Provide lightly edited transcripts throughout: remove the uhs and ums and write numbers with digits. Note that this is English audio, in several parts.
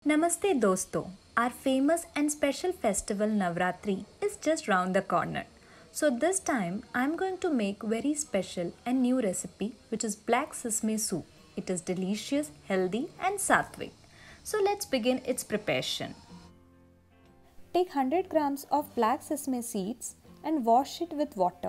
Namaste dosto. Our famous and special festival Navratri is just round the corner. So this time I am going to make very special and new recipe which is black sesame soup. It is delicious, healthy and sattvic. So let's begin its preparation. Take 100 grams of black sesame seeds and wash it with water.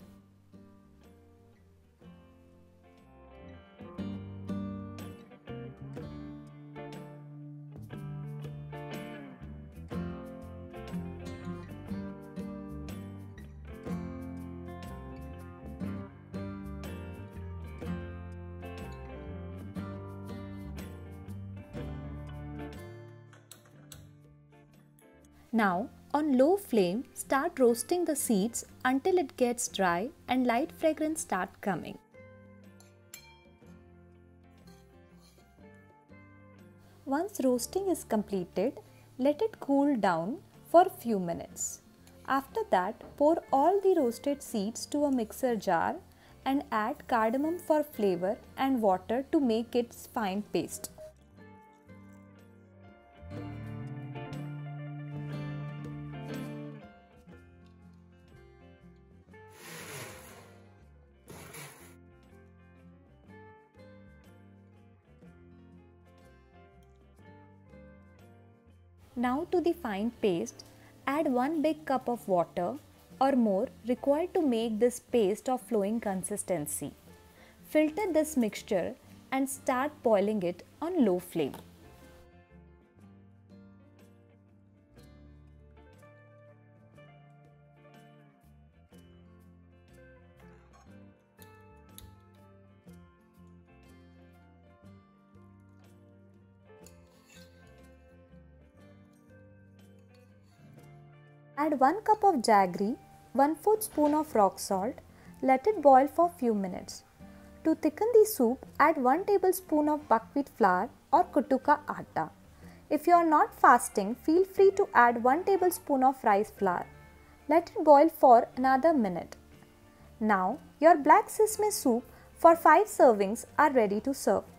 Now, on low flame, start roasting the seeds until it gets dry and light fragrance start coming. Once roasting is completed, let it cool down for a few minutes. After that, pour all the roasted seeds to a mixer jar and add cardamom for flavor and water to make its fine paste. Now to the fine paste, add 1 big cup of water or more required to make this paste of flowing consistency. Filter this mixture and start boiling it on low flame. Add 1 cup of jaggery, 1/4 spoon of rock salt, let it boil for few minutes. To thicken the soup, add 1 tablespoon of buckwheat flour or kutuka atta. If you are not fasting, feel free to add 1 tablespoon of rice flour. Let it boil for another minute. Now, your black sesame soup for 5 servings are ready to serve.